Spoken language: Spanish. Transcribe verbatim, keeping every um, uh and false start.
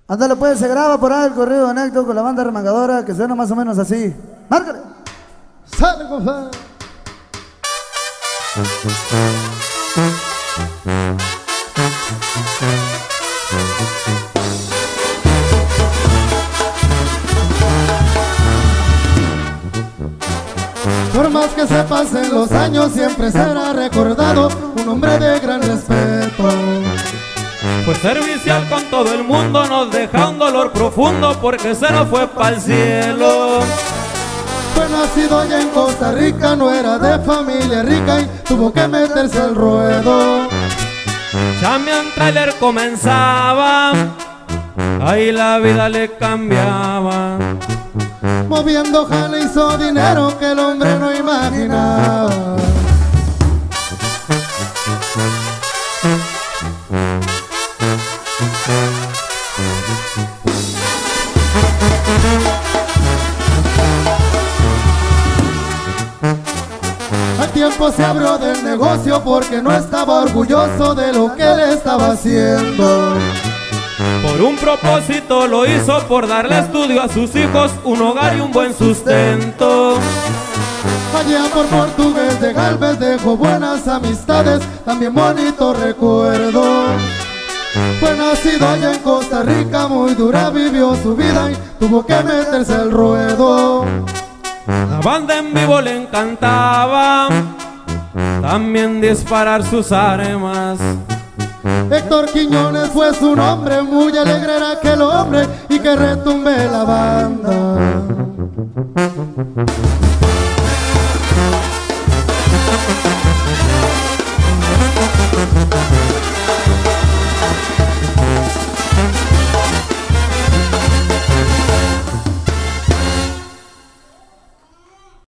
Ándale pues, se graba por ahí el corrido de Néctor con la banda remangadora que suena más o menos así. ¡Márcale! ¡Sale, compadre! Por más que se pasen los años, siempre será recordado un hombre de gran respeto. Fue servicial con todo el mundo, nos deja un dolor profundo porque se nos fue pa'l cielo. Fue nacido allá en Costa Rica, no era de familia rica y tuvo que meterse al ruedo. Chambean trailer comenzaba, ahí la vida le cambiaba. Moviendo jale hizo dinero que el hombre no imaginaba. Al tiempo se abrió del negocio porque no estaba orgulloso de lo que él estaba haciendo. Por un propósito lo hizo, por darle estudio a sus hijos, un hogar y un buen sustento. Allá por Portugués de Galvez dejó buenas amistades, también bonitos recuerdos. Fue nacido allá en Costa Rica, muy dura vivió su vida y tuvo que meterse al ruedo. La banda en vivo le encantaba, también disparar sus armas. Héctor Quiñones fue su nombre, muy alegre era aquel hombre y que retumbe la banda.